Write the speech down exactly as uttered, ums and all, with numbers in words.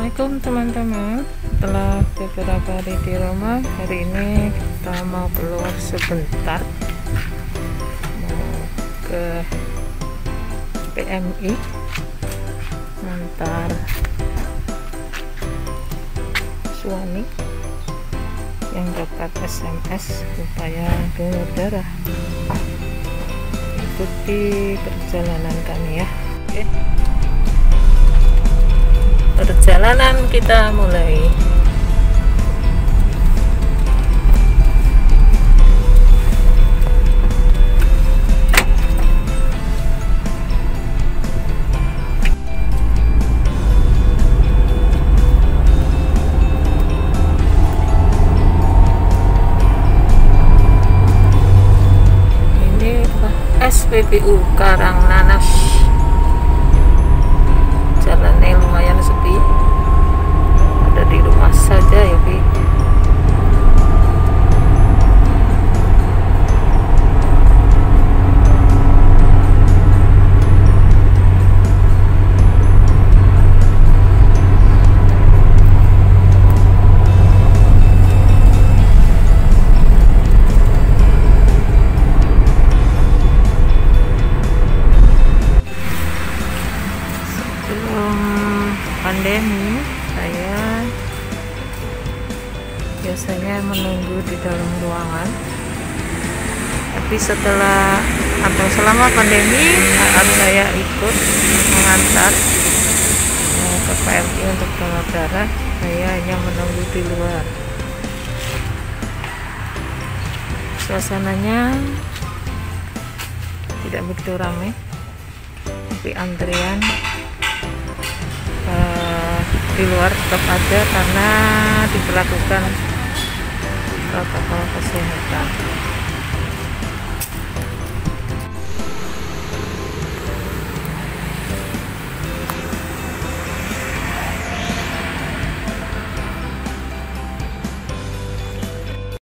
Assalamualaikum teman-teman. Setelah beberapa hari di rumah, hari ini kita mau keluar sebentar, mau ke P M I antar suami yang dapat S M S upaya donor darah. Ikuti perjalanan kami ya. Oke, perjalanan kita mulai. Ini S P B U Karangnanas. Jalannya lumayan sepi, ada di rumah saja ya Bi. Pandemi, saya biasanya menunggu di dalam ruangan, tapi setelah atau selama pandemi saat saya ikut mengantar ke P M I untuk donor darah, saya hanya menunggu di luar. Suasananya tidak begitu ramai, tapi antrian di luar tetap ada karena diberlakukan protokol kesehatan.